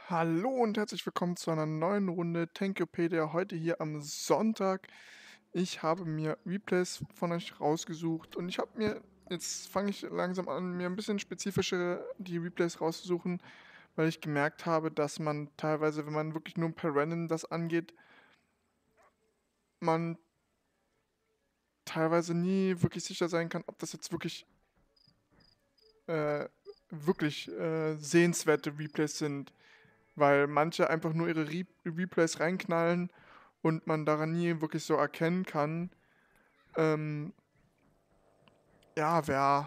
Hallo und herzlich willkommen zu einer neuen Runde Tankopedia, heute hier am Sonntag. Ich habe mir Replays von euch rausgesucht und jetzt fange ich langsam an, mir ein bisschen spezifischere die Replays rauszusuchen, weil ich gemerkt habe, dass man teilweise, wenn man wirklich nur per Random das angeht, man teilweise nie wirklich sicher sein kann, ob das jetzt äh, wirklich sehenswerte Replays sind. Weil manche einfach nur ihre Replays reinknallen und man daran nie wirklich so erkennen kann, ähm, ja,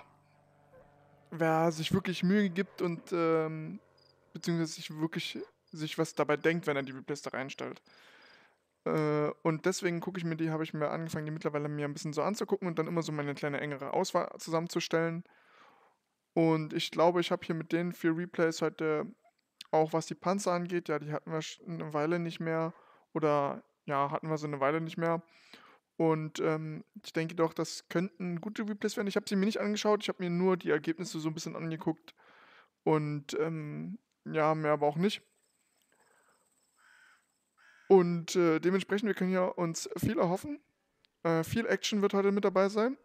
wer sich wirklich Mühe gibt und beziehungsweise sich was dabei denkt, wenn er die Replays da reinstellt. Und deswegen habe ich mir angefangen, die mittlerweile mir ein bisschen so anzugucken und dann immer so meine kleine engere Auswahl zusammenzustellen. Und ich glaube, ich habe hier mit den 4 Replays heute auch was die Panzer angeht, ja, die hatten wir eine Weile nicht mehr oder ja, hatten wir so eine Weile nicht mehr. Und ich denke doch, das könnten gute Replays werden. Ich habe sie mir nicht angeschaut, ich habe mir nur die Ergebnisse so ein bisschen angeguckt und ja, mehr aber auch nicht. Und dementsprechend, wir können ja uns viel erhoffen. Viel Action wird heute mit dabei sein.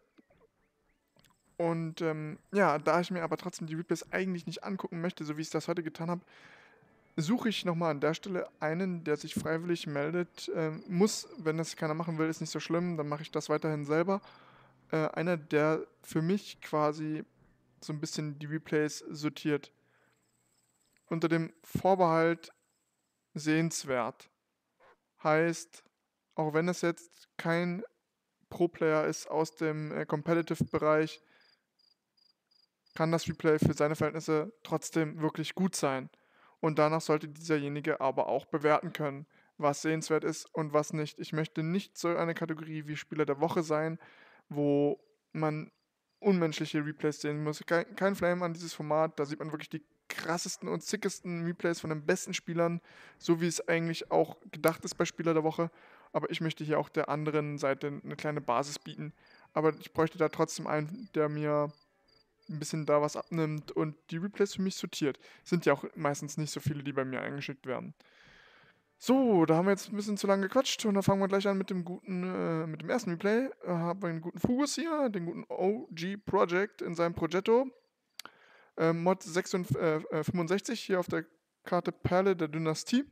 Und ja, da ich mir aber trotzdem die Replays eigentlich nicht angucken möchte, so wie ich das heute getan habe, suche ich nochmal an der Stelle einen, der sich freiwillig meldet. Wenn das keiner machen will, ist nicht so schlimm, dann mache ich das weiterhin selber. Einer, der für mich quasi so ein bisschen die Replays sortiert. Unter dem Vorbehalt sehenswert. Heißt, auch wenn es jetzt kein Pro-Player ist aus dem Competitive-Bereich, kann das Replay für seine Verhältnisse trotzdem wirklich gut sein. Und danach sollte dieserjenige aber auch bewerten können, was sehenswert ist und was nicht. Ich möchte nicht so eine Kategorie wie Spieler der Woche sein, wo man unmenschliche Replays sehen muss. Kein Flame an dieses Format, da sieht man wirklich die krassesten und sickesten Replays von den besten Spielern, so wie es eigentlich auch gedacht ist bei Spieler der Woche. Aber ich möchte hier auch der anderen Seite eine kleine Basis bieten. Aber ich bräuchte da trotzdem einen, der mir ein bisschen da was abnimmt und die Replays für mich sortiert. Sind ja auch meistens nicht so viele, die bei mir eingeschickt werden. So, da haben wir jetzt ein bisschen zu lange gequatscht und dann fangen wir gleich an mit dem ersten Replay. Haben wir einen guten Fugus hier, den guten OG Project in seinem Progetto. Mod 65 hier auf der Karte Perle der Dynastie.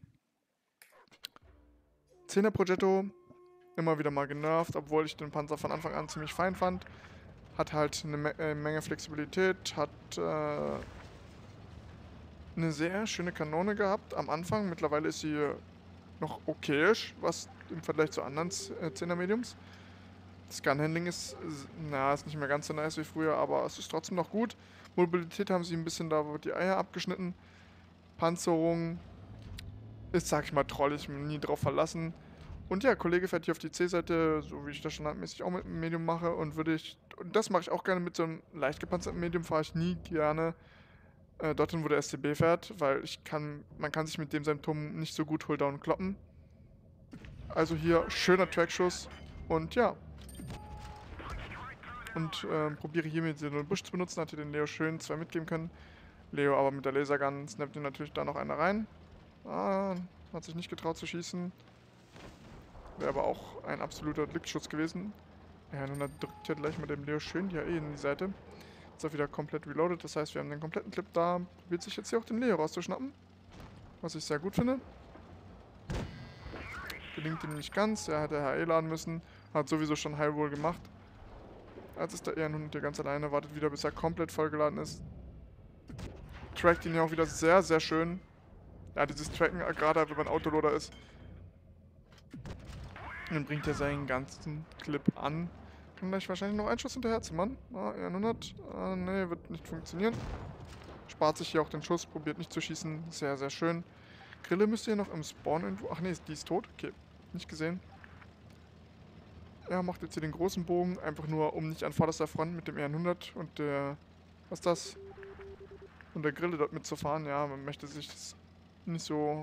10er Progetto, immer wieder mal genervt, obwohl ich den Panzer von Anfang an ziemlich fein fand. Hat halt eine Menge Flexibilität, hat eine sehr schöne Kanone gehabt am Anfang. Mittlerweile ist sie noch okayisch, was im Vergleich zu anderen 10er Mediums. Das Gunhandling ist nicht mehr ganz so nice wie früher, aber es ist trotzdem noch gut. Mobilität haben sie ein bisschen da die Eier abgeschnitten. Panzerung ist, sag ich mal, trollig, nie drauf verlassen. Und ja, Kollege fährt hier auf die C-Seite, so wie ich das standardmäßig auch mit dem Medium mache. Und das mache ich auch gerne mit so einem leicht gepanzerten Medium, fahre ich nie gerne dorthin, wo der SCB fährt, weil man kann sich mit dem seinem Turm nicht so gut Hulldown kloppen. Also hier schöner Trackschuss und ja. Und probiere hier mit den Busch zu benutzen, hat hier den Leo schön 2 mitgeben können. Leo aber mit der Lasergun snappt ihm natürlich da noch einer rein. Ah, hat sich nicht getraut zu schießen. Wäre aber auch ein absoluter Glücksschuss gewesen. Ja, nun drückt hier gleich mit dem Leo schön die AE in die Seite. Ist auch wieder komplett reloaded, das heißt, wir haben den kompletten Clip da. Probiert sich jetzt hier auch den Leo rauszuschnappen. Was ich sehr gut finde. Gelingt ihm nicht ganz, er hätte HE laden müssen. Hat sowieso schon High Roll gemacht. Als ist der Ehrenhund hier ganz alleine, wartet wieder, bis er komplett vollgeladen ist. Trackt ihn ja auch wieder sehr, sehr schön. Ja, dieses Tracken, gerade wenn man Autoloader ist. Dann bringt er seinen ganzen Clip an. Kann gleich wahrscheinlich noch einen Schuss hinterher zimmern. Ah, R100. Ah, ne, wird nicht funktionieren. Spart sich hier auch den Schuss, probiert nicht zu schießen. Sehr, sehr schön. Grille müsste hier noch im Spawn irgendwo. Ach nee, die ist tot. Okay, nicht gesehen. Er macht jetzt hier den großen Bogen, einfach nur, um nicht an vorderster Front mit dem R100 und der. Was ist das? Und der Grille dort mitzufahren. Ja, man möchte sich das nicht so.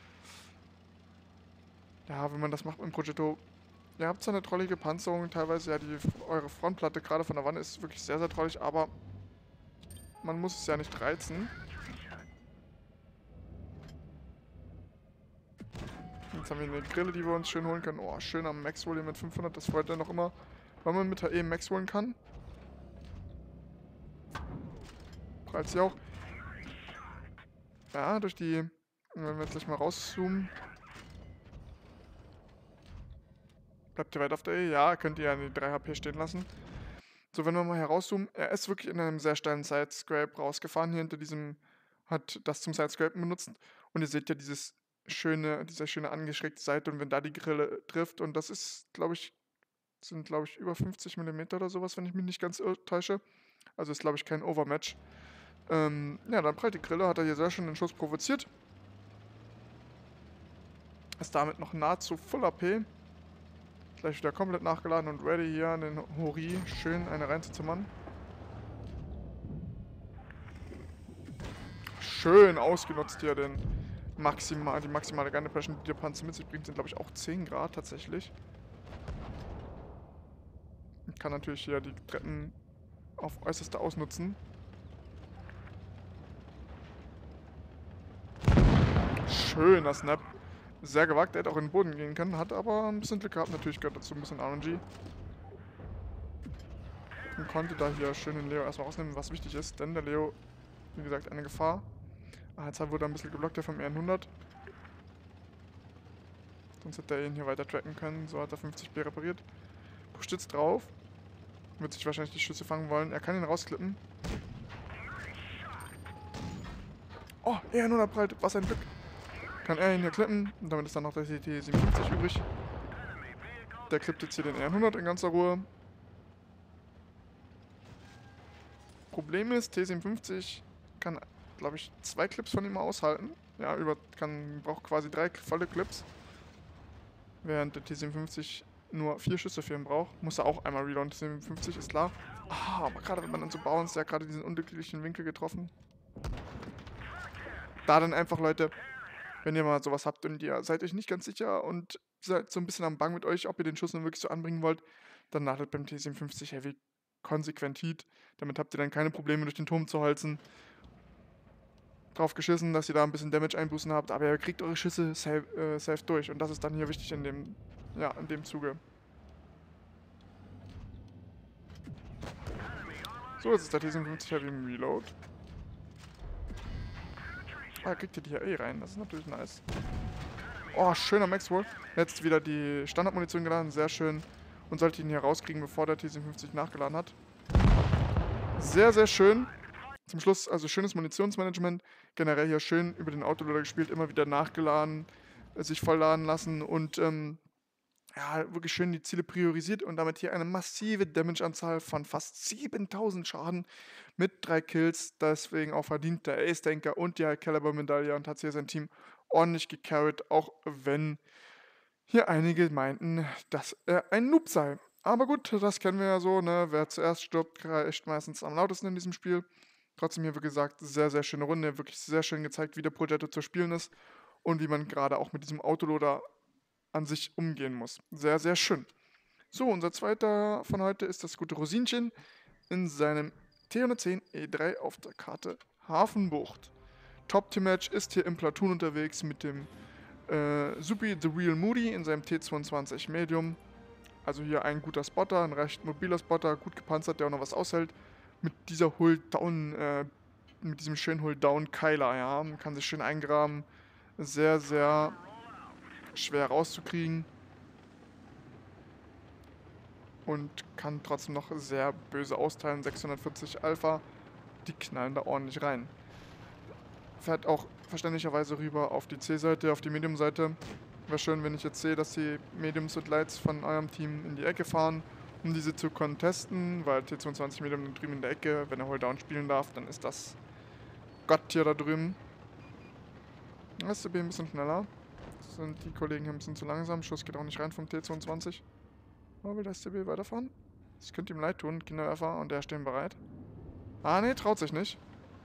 Ja, wenn man das macht mit dem Progetto. Ihr habt zwar eine trollige Panzerung, teilweise ja, eure Frontplatte gerade von der Wand ist wirklich sehr, sehr trollig, aber man muss es ja nicht reizen. Jetzt haben wir eine Grille, die wir uns schön holen können. Oh, schön am Max-Roll hier mit 500. Das freut er noch immer, weil man mit HE Max holen kann. Prallt sie auch. Ja, durch die... Wenn wir jetzt gleich mal rauszoomen. Bleibt ihr weit auf der E? Ja, könnt ihr ja die 3 HP stehen lassen. So, wenn wir mal herauszoomen. Er ist wirklich in einem sehr steilen Side-Scrape rausgefahren. Hier hinter diesem... Hat das zum Side-Scrapen benutzt. Und ihr seht ja diese schöne angeschrägte Seite. Und wenn da die Grille trifft, und das ist, sind, glaube ich, über 50 mm oder sowas, wenn ich mich nicht ganz täusche. Also ist, glaube ich, kein Overmatch. Ja, dann prallt die Grille, hat er hier sehr schön den Schuss provoziert. Ist damit noch nahezu Full AP. Gleich wieder komplett nachgeladen und ready hier an den Hori schön eine reinzuzimmern. Schön ausgenutzt hier die maximale Gun Depression, die der Panzer mit sich bringt, sind, glaube ich, auch 10 Grad tatsächlich. Ich kann natürlich hier die Treppen auf äußerste ausnutzen. Schöner Snap. Sehr gewagt, er hätte auch in den Boden gehen können, hat aber ein bisschen Glück gehabt. Natürlich gehört dazu ein bisschen RNG. Und konnte da hier schön den Leo erstmal rausnehmen, was wichtig ist, denn der Leo, wie gesagt, eine Gefahr. Ah, jetzt wurde er ein bisschen geblockt, der vom R100. Sonst hätte er ihn hier weiter tracken können. So hat er 50B repariert. Pusht jetzt drauf. Wird sich wahrscheinlich die Schüsse fangen wollen. Er kann ihn rausklippen. Oh, R100 prallt. Was ein Glück. Kann er ihn hier klippen. Und damit ist dann noch der T57 übrig. Der klippt jetzt hier den R100 in ganzer Ruhe. Problem ist, T57 kann, glaube ich, 2 Clips von ihm aushalten. Ja, braucht quasi 3 volle Clips. Während der T57 nur 4 Schüsse für ihn braucht. Muss er auch einmal reloaden. T57 ist klar. Ah, aber gerade wenn man dann so bounced, der hat gerade diesen unglücklichen Winkel getroffen. Da dann einfach, Leute, wenn ihr mal sowas habt und ihr seid euch nicht ganz sicher und seid so ein bisschen am Bang mit euch, ob ihr den Schuss nun wirklich so anbringen wollt, dann ladet beim T57 Heavy konsequent Heat. Damit habt ihr dann keine Probleme, durch den Turm zu holzen. Drauf geschissen, dass ihr da ein bisschen Damage einbußen habt, aber ihr kriegt eure Schüsse safe durch. Und das ist dann hier wichtig in dem Zuge. So, jetzt ist der T57 Heavy im Reload. Ah, kriegt ihr die hier rein. Das ist natürlich nice. Oh, schöner Max-Roll. Jetzt wieder die Standardmunition geladen. Sehr schön. Und sollte ihn hier rauskriegen, bevor der T57 nachgeladen hat. Sehr, sehr schön. Zum Schluss, also schönes Munitionsmanagement. Generell hier schön über den Autoloader gespielt. Immer wieder nachgeladen. Sich vollladen lassen. Und ja, wirklich schön die Ziele priorisiert. Und damit hier eine massive Damage-Anzahl von fast 7000 Schaden. Mit 3 Kills. Deswegen auch verdient der Ace-Tanker und die High-Caliber-Medaille. Und hat hier sein Team ordentlich gecarried. Auch wenn hier einige meinten, dass er ein Noob sei. Aber gut, das kennen wir ja so, ne? Wer zuerst stirbt, kreischt meistens am lautesten in diesem Spiel. Trotzdem hier, wie gesagt, sehr, sehr schöne Runde. Wirklich sehr schön gezeigt, wie der Progetto zu spielen ist. Und wie man gerade auch mit diesem Autoloader an sich umgehen muss. Sehr, sehr schön. So, unser zweiter von heute ist das gute Rosinchen in seinem T110 E3 auf der Karte Hafenbucht. Top-Team-Match ist hier im Platoon unterwegs mit dem Supi The Real Moody in seinem T22 Medium. Also hier ein guter Spotter, ein recht mobiler Spotter, gut gepanzert, der auch noch was aushält. Mit dieser Hull-Down, mit diesem schönen Hull-Down-Keiler, ja. Man kann sich schön eingraben. Sehr, sehr schwer rauszukriegen. Und kann trotzdem noch sehr böse austeilen. 640 Alpha, die knallen da ordentlich rein. Fährt auch verständlicherweise rüber auf die C-Seite, auf die Medium-Seite. Wäre schön, wenn ich jetzt sehe, dass die Mediums und Lights von eurem Team in die Ecke fahren, um diese zu contesten, weil T22 Medium drüben in der Ecke, wenn er Hold-Down spielen darf, dann ist das Gotttier da drüben. SCB ein bisschen schneller. Das sind die Kollegen hier ein bisschen zu langsam. Schuss geht auch nicht rein vom T22. Aber will der SCB weiterfahren? Das könnte ihm leid tun, Kinderwerfer, und der stehen bereit. Ah, ne, traut sich nicht.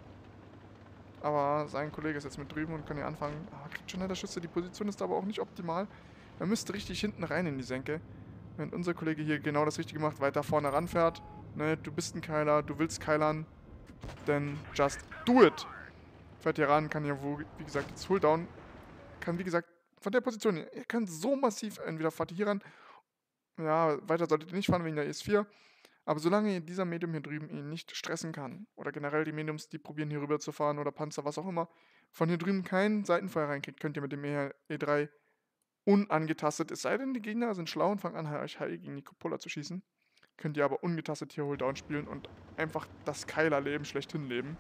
Aber sein Kollege ist jetzt mit drüben und kann hier anfangen. Ah, kriegt schon der Schüsse. Die Position ist aber auch nicht optimal. Er müsste richtig hinten rein in die Senke. Während unser Kollege hier genau das Richtige macht, weiter vorne ranfährt. Ne, du bist ein Keiler, du willst keilern. Then just do it. Fährt hier ran, kann hier, wie gesagt, jetzt Hull-Down. Kann, wie gesagt, von der Position her, ihr könnt so massiv entweder fahrt ihr hier ran, ja, weiter solltet ihr nicht fahren wegen der ES4, aber solange ihr dieser Medium hier drüben ihn nicht stressen kann, oder generell die Mediums, die probieren hier rüber zu fahren oder Panzer, was auch immer, von hier drüben kein Seitenfeuer reinkriegt, könnt ihr mit dem E3 unangetastet, es sei denn, die Gegner sind schlau und fangen an, euch HE gegen die Cupola zu schießen, könnt ihr aber ungetastet hier Hold-Down spielen und einfach das Keiler-Leben schlechthin leben.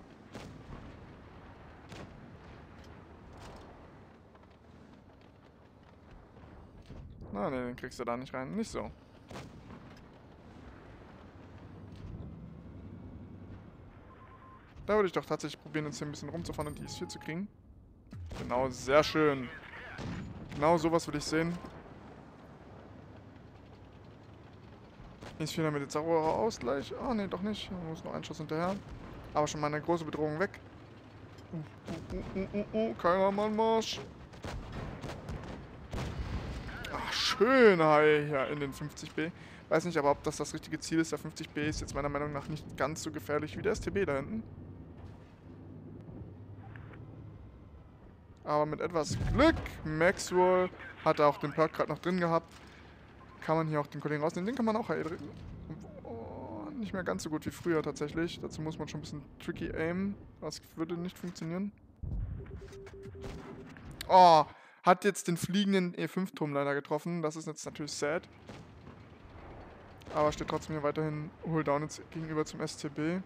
Na, ne, den kriegst du da nicht rein. Nicht so. Da würde ich doch tatsächlich probieren, jetzt hier ein bisschen rumzufahren und die IS-4 zu kriegen. Genau, sehr schön. Genau sowas will ich sehen. IS-4 damit jetzt auch Ausgleich. Ah, ne, doch nicht. Da muss noch ein Schuss hinterher. Aber schon mal eine große Bedrohung weg. Keiner Marsch. Ach, schön hier in den 50B. Weiß nicht aber, ob das richtige Ziel ist. Der 50B ist jetzt meiner Meinung nach nicht ganz so gefährlich wie der STB da hinten. Aber mit etwas Glück, Maxwell hat auch den Perk gerade noch drin gehabt, kann man hier auch den Kollegen rausnehmen. Den kann man auch drücken. Oh, nicht mehr ganz so gut wie früher tatsächlich. Dazu muss man schon ein bisschen tricky aimen. Das würde nicht funktionieren. Oh, hat jetzt den fliegenden E5-Turm leider getroffen. Das ist jetzt natürlich sad. Aber steht trotzdem hier weiterhin Hold-Down jetzt gegenüber zum STB.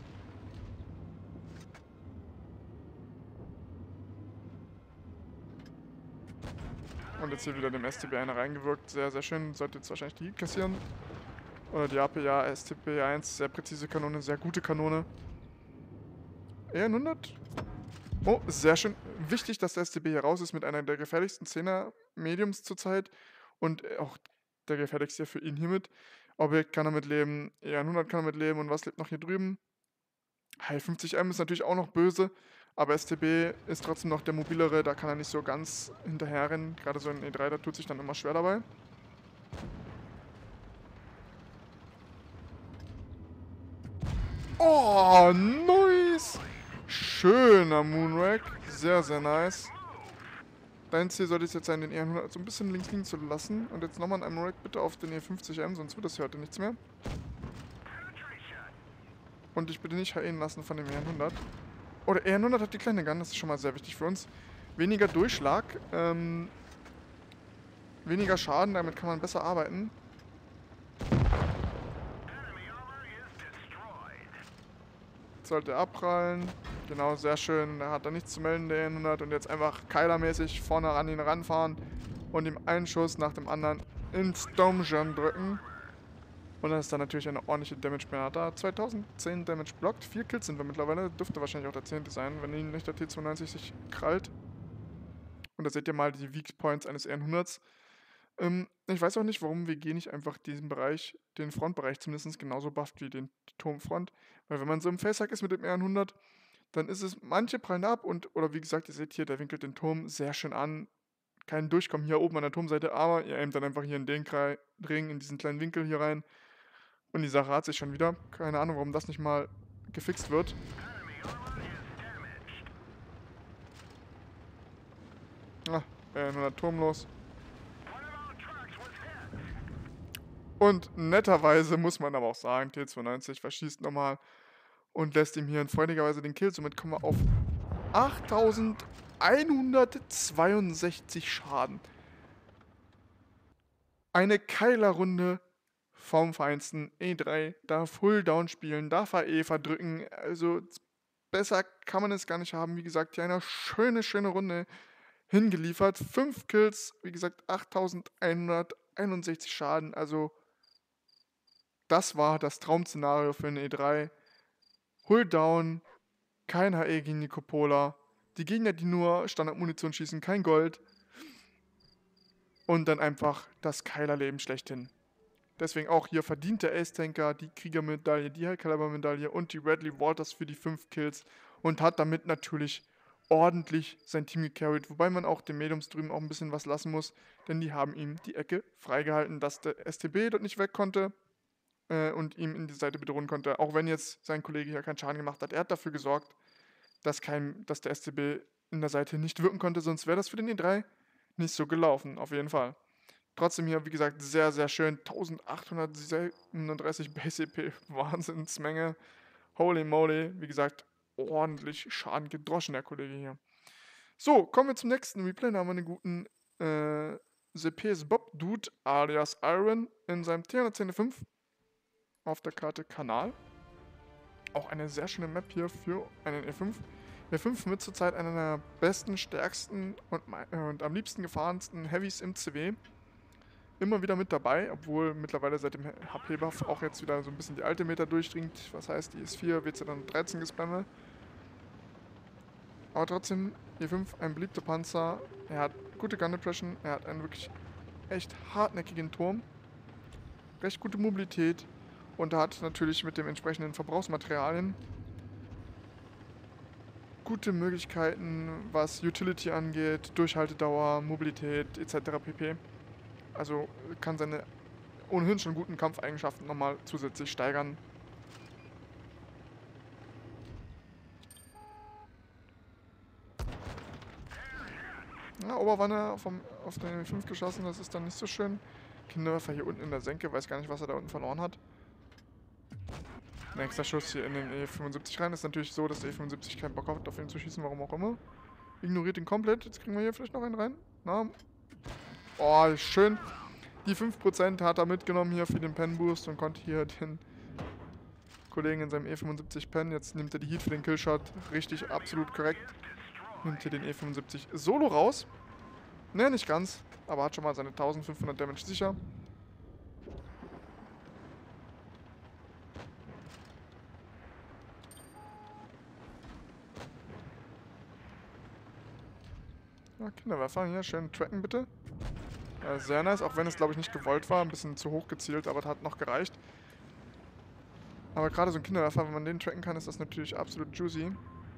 Und jetzt hier wieder dem STB einer reingewirkt. Sehr, sehr schön. Sollte jetzt wahrscheinlich die kassieren. Oder die APA STB-1. Sehr präzise Kanone, sehr gute Kanone. EN100. Oh, sehr schön. Wichtig, dass der STB hier raus ist mit einer der gefährlichsten 10er Mediums zurzeit. Und auch der gefährlichste für ihn hiermit. Objekt kann damit leben. EN100 kann damit leben. Und was lebt noch hier drüben? Heil 50M ist natürlich auch noch böse. Aber STB ist trotzdem noch der mobilere, da kann er nicht so ganz hinterherrennen. Gerade so ein E3, da tut sich dann immer schwer dabei. Oh, nice! Schöner Moonrack. Sehr, sehr nice. Dein Ziel sollte es jetzt sein, den E100 so ein bisschen links liegen zu lassen. Und jetzt nochmal ein Moonrack bitte auf den E50M, sonst wird das hier heute nichts mehr. Und dich bitte nicht HEen lassen von dem E100. Oh, der E100 hat die kleine Gun, das ist schon mal sehr wichtig für uns. Weniger Durchschlag, weniger Schaden, damit kann man besser arbeiten. Sollte abprallen. Genau, sehr schön. Da hat er nichts zu melden, der E100. Und jetzt einfach keilermäßig vorne an ihn ranfahren und ihm einen Schuss nach dem anderen ins Domjam drücken. Und dann ist da natürlich eine ordentliche Damage-Menge da. 2010 Damage blockt. 4 Kills sind wir mittlerweile. Dürfte wahrscheinlich auch der 10. sein, wenn ihn nicht der T92 sich krallt. Und da seht ihr mal die Weak Points eines R100s. Ich weiß auch nicht, warum WG nicht einfach diesen Bereich, den Frontbereich zumindest genauso bufft wie den Turmfront. Weil wenn man so im Facehack ist mit dem R100, dann ist es, manche prallen ab oder wie gesagt, ihr seht hier, der winkelt den Turm sehr schön an. Kein Durchkommen hier oben an der Turmseite, aber ihr aimt dann einfach hier in den Ring, in diesen kleinen Winkel hier rein. Und die Sache hat sich schon wieder. Keine Ahnung, warum das nicht mal gefixt wird. Ah, nur der Turm los. Und netterweise muss man aber auch sagen, T92 verschießt nochmal und lässt ihm hier freudigerweise den Kill. Somit kommen wir auf 8162 Schaden. Eine Keilerrunde vom feinsten. E3 darf Hull-Down spielen, darf AE verdrücken. Also besser kann man es gar nicht haben. Wie gesagt, hier eine schöne, schöne Runde hingeliefert. 5 Kills, wie gesagt, 8161 Schaden. Also das war das Traum-Szenario für eine E3. Hull-Down, kein HE gegen die Cupola. Die Gegner, die nur Standardmunition schießen, kein Gold. Und dann einfach das Keilerleben schlechthin. Deswegen auch hier verdient der Ace-Tanker die Kriegermedaille, die High-Caliber-Medaille und die Radley Walters für die 5 Kills und hat damit natürlich ordentlich sein Team gecarried, wobei man auch den Mediums drüben auch ein bisschen was lassen muss, denn die haben ihm die Ecke freigehalten, dass der STB dort nicht weg konnte und ihm in die Seite bedrohen konnte, auch wenn jetzt sein Kollege hier keinen Schaden gemacht hat. Er hat dafür gesorgt, dass der STB in der Seite nicht wirken konnte, sonst wäre das für den E3 nicht so gelaufen, auf jeden Fall. Trotzdem hier, wie gesagt, sehr, sehr schön. 1837 Base EP, Wahnsinnsmenge. Holy moly, wie gesagt, ordentlich Schaden gedroschen, der Kollege hier. So, kommen wir zum nächsten Replay. Da haben wir einen guten CPS Bob Dude alias Iron in seinem T105 auf der Karte Kanal. Auch eine sehr schöne Map hier für einen E5. E5 wird zurzeit einer der besten, stärksten und am liebsten gefahrensten Heavys im CW. Immer wieder mit dabei, obwohl mittlerweile seit dem HP-Buff auch jetzt wieder so ein bisschen die alte Meta durchdringt. Was heißt, die ist 4, WC dann 13 gespammelt. Aber trotzdem, E5 ein beliebter Panzer. Er hat gute Gun Depression, er hat einen wirklich echt hartnäckigen Turm. Recht gute Mobilität und er hat natürlich mit den entsprechenden Verbrauchsmaterialien gute Möglichkeiten, was Utility angeht, Durchhaltedauer, Mobilität etc. pp. Also kann seine ohnehin schon guten Kampfeigenschaften nochmal zusätzlich steigern. Ja, Oberwanne auf den 5 geschossen, das ist dann nicht so schön. Kinderwerfer hier unten in der Senke, weiß gar nicht, was er da unten verloren hat. Nächster Schuss hier in den E75 rein. Ist natürlich so, dass der E75 keinen Bock hat, auf ihn zu schießen, warum auch immer. Ignoriert ihn komplett. Jetzt kriegen wir hier vielleicht noch einen rein. Na. Oh, schön. Die 5% hat er mitgenommen hier für den Pen-Boost und konnte hier den Kollegen in seinem E75 pennen. Jetzt nimmt er die Heat für den Killshot. Richtig, absolut korrekt. Nimmt hier den E75 solo raus. Ne, nicht ganz. Aber hat schon mal seine 1500 Damage sicher. Ja, Kinderwerfer hier, schön tracken bitte. Sehr nice, auch wenn es glaube ich nicht gewollt war. Ein bisschen zu hoch gezielt, aber das hat noch gereicht. Aber gerade so ein Kinderwerfer, wenn man den tracken kann, ist das natürlich absolut juicy.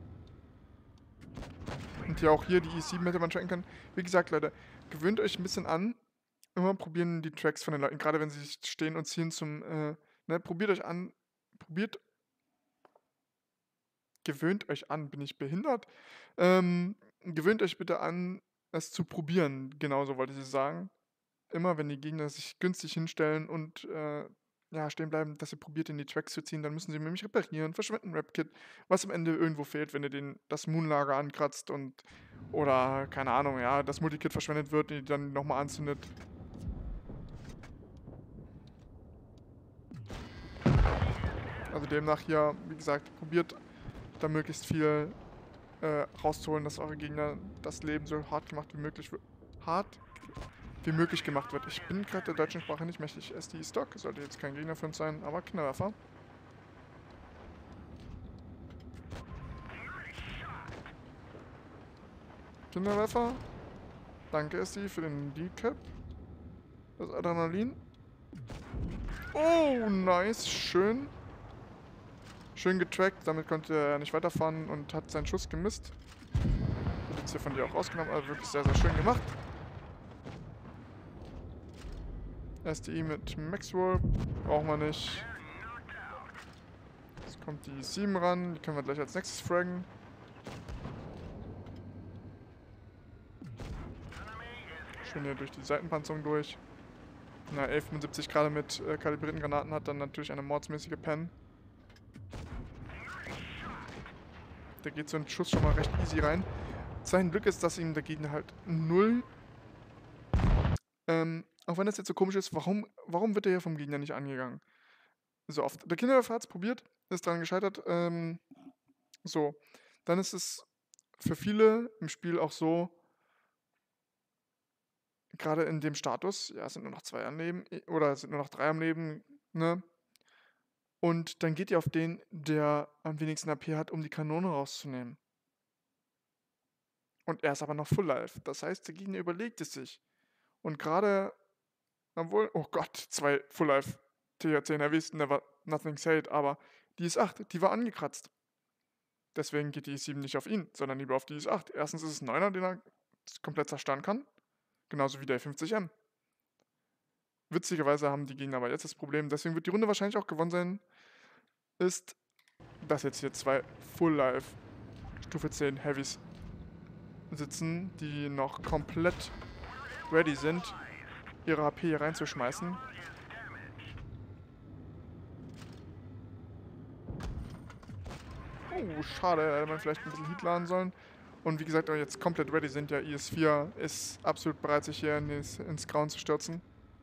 Und ja auch hier die E7 hätte man tracken können. Wie gesagt, Leute, gewöhnt euch ein bisschen an. Immer probieren die Tracks von den Leuten, gerade wenn sie stehen und ziehen zum, ne, probiert euch an, gewöhnt euch an, bin ich behindert? Gewöhnt euch bitte an, es zu probieren, genauso wollte ich sagen. Immer wenn die Gegner sich günstig hinstellen und ja, stehen bleiben, dass ihr probiert, in die Tracks zu ziehen, dann müssen sie nämlich reparieren, verschwenden Rap-Kit, was am Ende irgendwo fehlt, wenn ihr das Moonlager ankratzt und oder, keine Ahnung, ja, das Multikit verschwendet wird, die dann nochmal anzündet. Also demnach hier, wie gesagt, probiert da möglichst viel rauszuholen, dass eure Gegner das Leben so hart gemacht gemacht wird. Ich bin gerade der deutschen Sprache nicht mächtig. SD-Stock sollte jetzt kein Gegner für uns sein, aber Knallwerfer. Kinderwerfer. Danke, SD, für den Decap. Das Adrenalin. Oh, nice. Schön. Schön getrackt. Damit konnte er nicht weiterfahren und hat seinen Schuss gemisst. Wird jetzt hier von dir auch rausgenommen. Also wirklich sehr, sehr schön gemacht. SDI mit Maxwell. Brauchen wir nicht. Jetzt kommt die 7 ran. Die können wir gleich als nächstes fraggen. Schön hier durch die Seitenpanzerung durch. Na, 1175 gerade mit kalibrierten Granaten hat dann natürlich eine mordsmäßige Pen. Da geht so ein Schuss schon mal recht easy rein. Sein Glück ist, dass ihm der Gegner halt 0. Auch wenn das jetzt so komisch ist, warum wird er hier vom Gegner nicht angegangen? So oft. Der Kinderwerfer hat es probiert, ist daran gescheitert. So, dann ist es für viele im Spiel auch so, gerade in dem Status, ja, es sind nur noch 2 am Leben, oder es sind nur noch 3 am Leben, ne? Und dann geht ihr auf den, der am wenigsten AP hat, um die Kanone rauszunehmen. Und er ist aber noch Full Life. Das heißt, der Gegner überlegt es sich. Und gerade, obwohl, oh Gott, 2 Full Life TH10 Heavies, never nothing said, aber die IS-8, die war angekratzt. Deswegen geht die IS-7 nicht auf ihn, sondern lieber auf die IS-8. Erstens ist es ein 9er, den er komplett zerstören kann. Genauso wie der 50M. Witzigerweise haben die Gegner aber jetzt das Problem, deswegen wird die Runde wahrscheinlich auch gewonnen sein, ist, dass jetzt hier 2 Full Life Stufe 10 Heavies sitzen, die noch komplett ready sind, ihre HP hier reinzuschmeißen. Oh, schade, da hätte man vielleicht ein bisschen Heat laden sollen. Und wie gesagt, auch jetzt komplett ready sind. Ja, IS-4 ist absolut bereit, sich hier ins Grauen zu stürzen.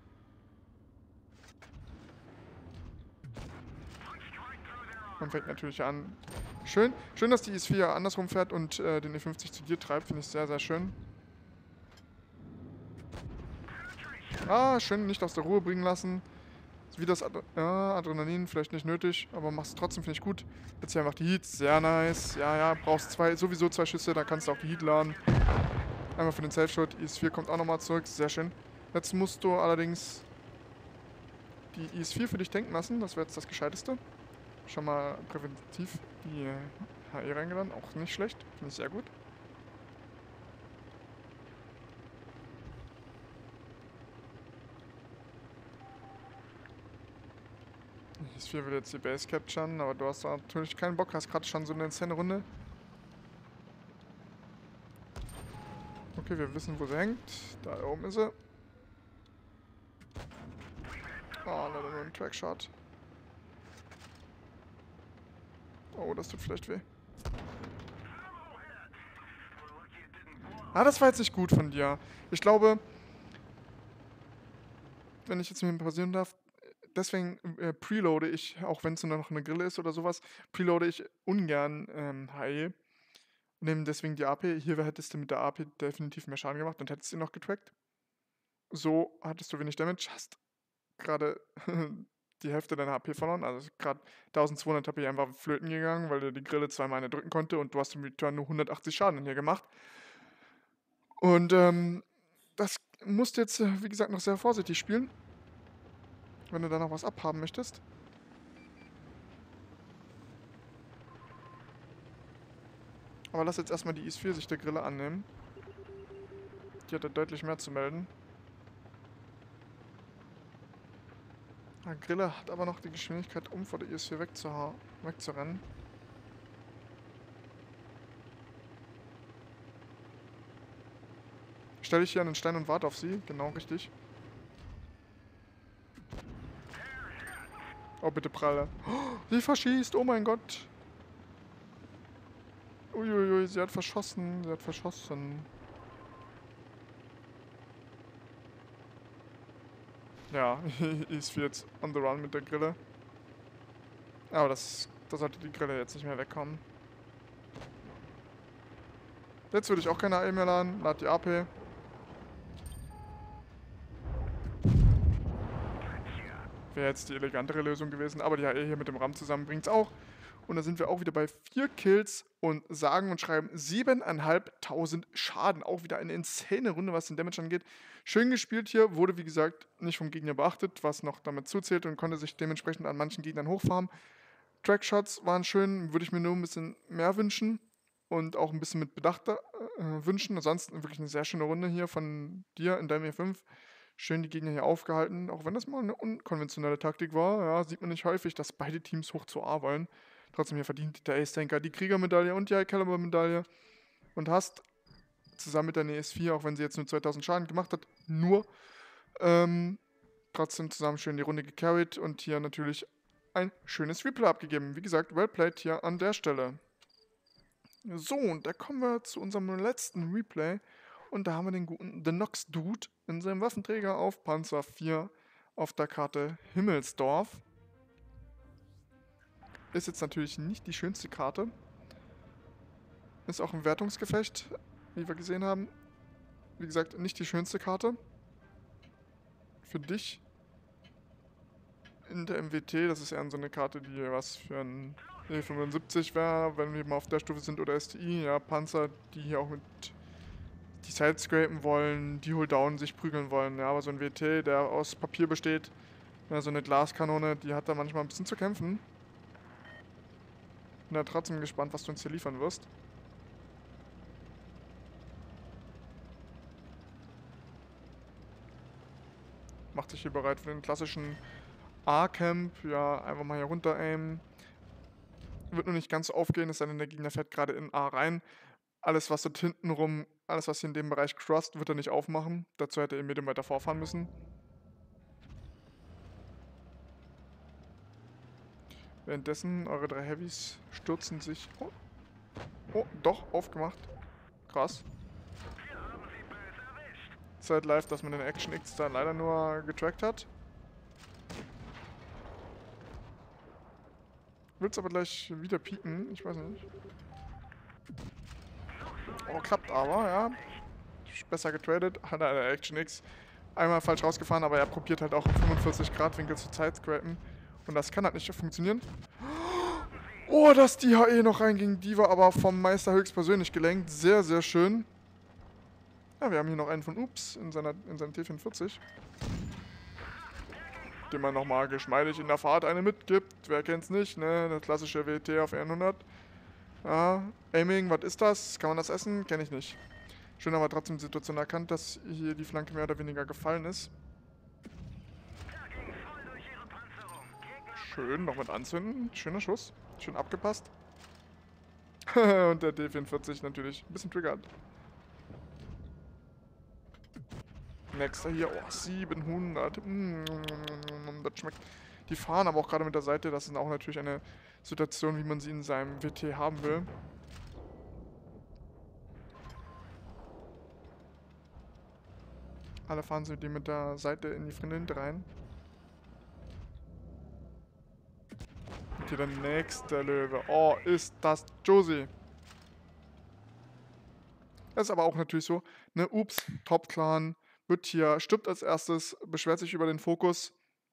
Man fängt natürlich an. Schön, dass die IS-4 andersrum fährt und den E50 zu dir treibt. Finde ich sehr, sehr schön. Ah, schön, nicht aus der Ruhe bringen lassen. Wie das Adrenalin vielleicht nicht nötig, aber machst es trotzdem, finde ich gut. Jetzt hier einfach die Heat, sehr nice. Ja, brauchst sowieso zwei Schüsse, da kannst du auch die Heat laden. Einmal für den Self-Shot, IS-4 kommt auch nochmal zurück, sehr schön. Jetzt musst du allerdings die IS-4 für dich denken lassen, das wäre jetzt das Gescheiteste. Schon mal präventiv die HE reingeladen, auch nicht schlecht, finde ich sehr gut. IS-4 will jetzt die Base capturen, aber du hast natürlich keinen Bock, hast gerade schon so eine Szene-Runde. Okay, wir wissen, wo sie hängt. Da oben ist sie. Oh, leider nur ein Trackshot. Oh, das tut vielleicht weh. Ah, das war jetzt nicht gut von dir. Ich glaube, wenn ich jetzt mit ihm pausieren darf, deswegen preloade ich, auch wenn es nur noch eine Grille ist oder sowas, preloade ich ungern HE. Nehme deswegen die AP. Hier hättest du mit der AP definitiv mehr Schaden gemacht und hättest ihn noch getrackt. So hattest du wenig Damage, hast gerade die Hälfte deiner HP verloren. Also gerade 1200 HP einfach flöten gegangen, weil er die Grille zweimal drücken konnte und du hast im Return nur 180 Schaden hier gemacht. Und das musst du jetzt, wie gesagt, noch sehr vorsichtig spielen, wenn du da noch was abhaben möchtest. Aber lass jetzt erstmal die IS-4 sich der Grille annehmen. Die hat da deutlich mehr zu melden. Die Grille hat aber noch die Geschwindigkeit, um vor der IS-4 wegzurennen. Stelle ich hier an den Stein und warte auf sie. Genau, richtig. Oh, bitte pralle. Oh, sie verschießt, oh mein Gott. Uiuiui, sie hat verschossen. Ja, ist jetzt on the run mit der Grille. Aber da sollte die Grille jetzt nicht mehr wegkommen. Jetzt würde ich auch keine AE mehr laden. Lad die AP. Wäre jetzt die elegantere Lösung gewesen. Aber die AE hier mit dem RAM zusammen bringt es auch. Und da sind wir auch wieder bei 4 Kills und sagen und schreiben 7.500 Schaden. Auch wieder eine insane Runde, was den Damage angeht. Schön gespielt hier, wurde wie gesagt nicht vom Gegner beachtet, was noch damit zuzählt und konnte sich dementsprechend an manchen Gegnern hochfarmen. Trackshots waren schön, würde ich mir nur ein bisschen mehr wünschen und auch ein bisschen mit Bedacht wünschen. Ansonsten wirklich eine sehr schöne Runde hier von dir in deinem E5. Schön die Gegner hier aufgehalten, auch wenn das mal eine unkonventionelle Taktik war. Ja, sieht man nicht häufig, dass beide Teams hoch zu A wollen. Trotzdem hier verdient der Ace-Tanker die Kriegermedaille und die High-Caliber-Medaille. Und hast zusammen mit der ES4, auch wenn sie jetzt nur 2000 Schaden gemacht hat, trotzdem zusammen schön die Runde gecarried und hier natürlich ein schönes Replay abgegeben. Wie gesagt, well played hier an der Stelle. So, und da kommen wir zu unserem letzten Replay. Und da haben wir den guten The Nox Dude in seinem Waffenträger auf Panzer 4 auf der Karte Himmelsdorf. Ist jetzt natürlich nicht die schönste Karte. Ist auch ein Wertungsgefecht, wie wir gesehen haben. Wie gesagt, nicht die schönste Karte. Für dich in der MWT, das ist eher so eine Karte, die was für ein E75 wäre, wenn wir mal auf der Stufe sind, oder STI. Ja, Panzer, die hier auch mit die Sidescrapen wollen, die Hulldown sich prügeln wollen. Ja, aber so ein WT, der aus Papier besteht, ja, so eine Glaskanone, die hat da manchmal ein bisschen zu kämpfen. Bin da trotzdem gespannt, was du uns hier liefern wirst. Macht sich hier bereit für den klassischen A-Camp. Ja, einfach mal hier runter aimen. Wird nur nicht ganz aufgehen, es sei denn, der Gegner fährt gerade in A rein. Alles, was dort hinten rum Alles, was hier in dem Bereich crossed, wird er nicht aufmachen. Dazu hätte er mit dem weiter vorfahren müssen. Währenddessen, eure 3 Heavys stürzen sich... Oh, oh, doch, aufgemacht. Krass. Zeit live, dass man den Action X da leider nur getrackt hat. Will's aber gleich wieder pieken, ich weiß nicht. Oh, klappt aber, ja. Besser getradet, hat er der Action X einmal falsch rausgefahren, aber er probiert halt auch 45 Grad Winkel zur Zeit scrapen. Und das kann halt nicht funktionieren. Oh, dass die HE noch reinging, die war aber vom Meister höchstpersönlich gelenkt. Sehr, sehr schön. Ja, wir haben hier noch einen von Ups in seinem T44. Dem man nochmal geschmeidig in der Fahrt eine mitgibt. Wer kennt's nicht, ne? Der klassische WT auf 100. Ja, Aiming, was ist das? Kann man das essen? Kenne ich nicht. Schön, aber trotzdem die Situation erkannt, dass hier die Flanke mehr oder weniger gefallen ist. Schön, noch mit anzünden. Schöner Schuss. Schön abgepasst. Und der D44 natürlich ein bisschen triggert. Nächster hier. Oh, 700. Das schmeckt. Die fahren aber auch gerade mit der Seite. Das ist auch natürlich eine Situation, wie man sie in seinem WT haben will. Alle fahren sie die mit der Seite in die Frinte rein. Und hier der nächste Löwe. Oh, ist das Josie. Das ist aber auch natürlich so, ne, Ups, Top-Clan, wird hier, stirbt als erstes, beschwert sich über den Fokus,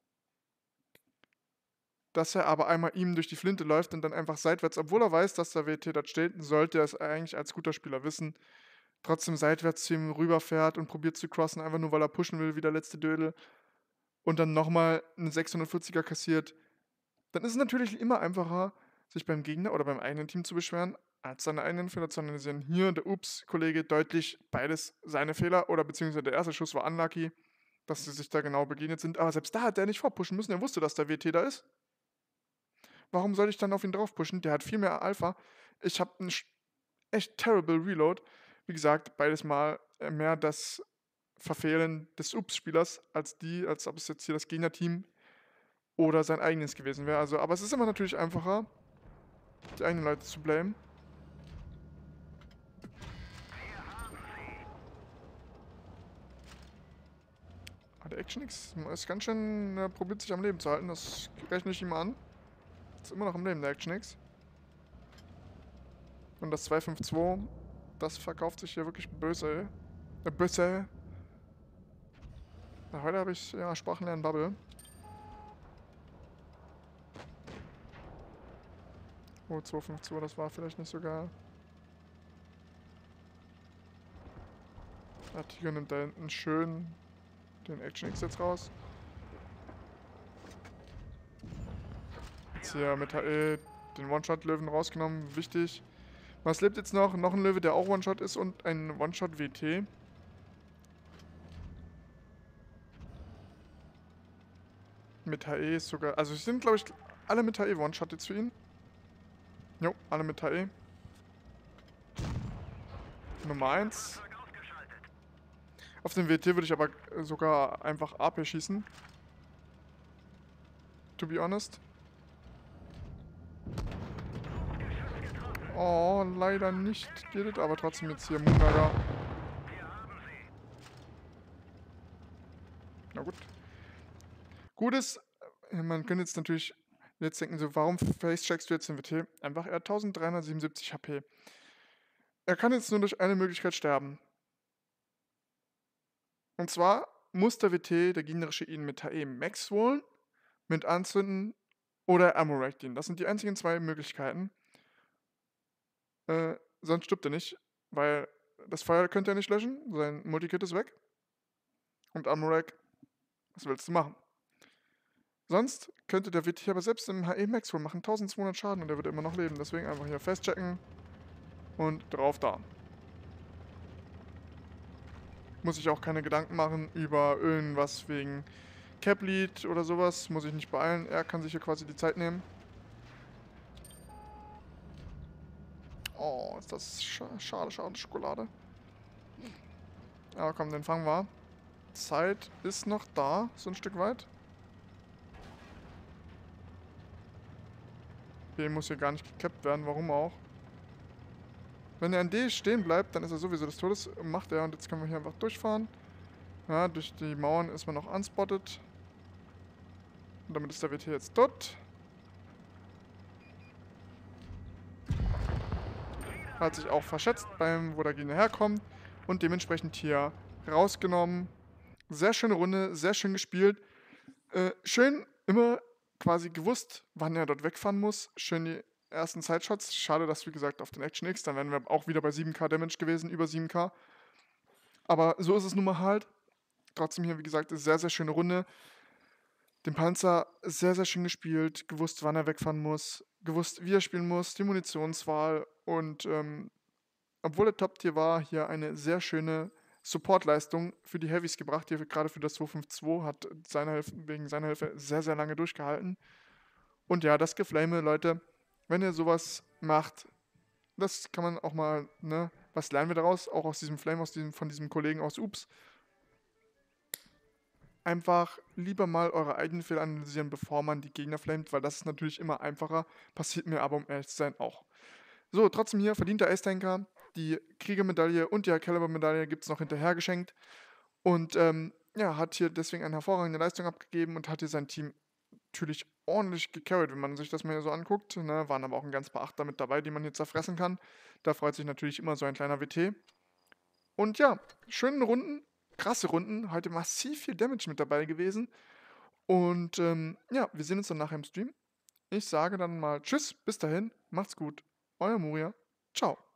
dass er aber einmal ihm durch die Flinte läuft und dann einfach seitwärts, obwohl er weiß, dass der WT dort steht, sollte er es eigentlich als guter Spieler wissen, trotzdem seitwärts zu ihm rüberfährt und probiert zu crossen, einfach nur weil er pushen will, wie der letzte Dödel, und dann nochmal einen 640er kassiert, dann ist es natürlich immer einfacher, sich beim Gegner oder beim eigenen Team zu beschweren, als seine eigenen Fehler zu analysieren. Hier der Ups-Kollege deutlich beides seine Fehler oder beziehungsweise der erste Schuss war unlucky, dass sie sich da genau begegnet sind. Aber selbst da hat der nicht vorpushen müssen. Er wusste, dass der WT da ist. Warum soll ich dann auf ihn drauf pushen? Der hat viel mehr Alpha. Ich habe einen echt terrible Reload. Wie gesagt, beides mal mehr das Verfehlen des Ups-Spielers als ob es jetzt hier das Gegnerteam oder sein eigenes gewesen wäre. Also, aber es ist immer natürlich einfacher, die eigenen Leute zu blamen. Der Action X ist ganz schön, probiert sich am Leben zu halten. Das rechne ich ihm an. Ist immer noch am Leben, der Action X. Und das 252, das verkauft sich hier wirklich böse. Böse. Na, heute habe ich ja Sprachenlernen Bubble. Oh, 252, das war vielleicht nicht sogar. Der Tiger nimmt da hinten schön den Action X jetzt raus. Jetzt hier mit HE den One-Shot-Löwen rausgenommen. Wichtig. Was lebt jetzt noch? Noch ein Löwe, der auch One-Shot ist und ein One-Shot-WT. Mit HE ist sogar... Also es sind, glaube ich, alle mit HE One-Shot jetzt für ihn. Jo, alle mit HE. Nummer 1. Auf den WT würde ich aber sogar einfach AP schießen. To be honest. Oh, leider nicht. Geht es, aber trotzdem jetzt hier Moonlager. Na gut. Gutes, man könnte jetzt natürlich jetzt denken, so, warum facecheckst du jetzt den WT? Einfach, er hat 1377 HP. Er kann jetzt nur durch eine Möglichkeit sterben. Und zwar muss der WT, der gegnerische, ihn mit HE Max holen, mit Anzünden oder Ammo-Rack ihn. Das sind die einzigen zwei Möglichkeiten. Sonst stirbt er nicht, weil das Feuer könnte er nicht löschen, sein Multikit ist weg. Und Ammo-Rack, was willst du machen? Sonst könnte der WT aber selbst im HE Max wohl machen 1200 Schaden und er wird immer noch leben. Deswegen einfach hier festchecken und drauf da. Muss ich auch keine Gedanken machen über irgendwas wegen Cap-Lead oder sowas. Muss ich nicht beeilen. Er kann sich hier quasi die Zeit nehmen. Oh, ist das schade, Schokolade. Aber komm, den fangen wir. Zeit ist noch da, so ein Stück weit. B muss hier gar nicht gekappt werden, warum auch. Wenn er an D stehen bleibt, dann ist er sowieso des Todes. Macht er und jetzt können wir hier einfach durchfahren. Ja, durch die Mauern ist man noch unspotted. Und damit ist der WT jetzt tot. Hat sich auch verschätzt beim, wo der Gegner herkommt. Und dementsprechend hier rausgenommen. Sehr schöne Runde, sehr schön gespielt. Schön immer quasi gewusst, wann er dort wegfahren muss. Schön die ersten Sideshots. Schade, dass, wie gesagt, auf den Action X, dann wären wir auch wieder bei 7k Damage gewesen, über 7k. Aber so ist es nun mal halt. Trotzdem hier, wie gesagt, eine sehr, sehr schöne Runde. Den Panzer sehr, sehr schön gespielt, gewusst, wann er wegfahren muss, gewusst, wie er spielen muss, die Munitionswahl und obwohl er Top-Tier war, hier eine sehr schöne Support-Leistung für die Heavys gebracht, hier gerade für das 252, hat wegen seiner Hilfe sehr, sehr lange durchgehalten. Und ja, das Geflame, Leute, wenn ihr sowas macht, das kann man auch mal, ne, was lernen wir daraus? Auch aus diesem Flame, von diesem Kollegen aus Ups. Einfach lieber mal eure eigenen Fehler analysieren, bevor man die Gegner flamet, weil das ist natürlich immer einfacher, passiert mir aber, um ehrlich zu sein, auch. So, trotzdem hier verdienter Ace-Tanker, die Kriegermedaille und die Caliber-Medaille gibt es noch hinterher geschenkt und ja, hat hier deswegen eine hervorragende Leistung abgegeben und hat hier sein Team natürlich ordentlich gecarried, wenn man sich das mal hier so anguckt, ne? Waren aber auch ein ganz paar Achter mit dabei, die man hier zerfressen kann. Da freut sich natürlich immer so ein kleiner WT. Und ja, schöne Runden, krasse Runden, heute massiv viel Damage mit dabei gewesen. Und ja, wir sehen uns dann nachher im Stream. Ich sage dann mal Tschüss, bis dahin, macht's gut, euer Muria, ciao.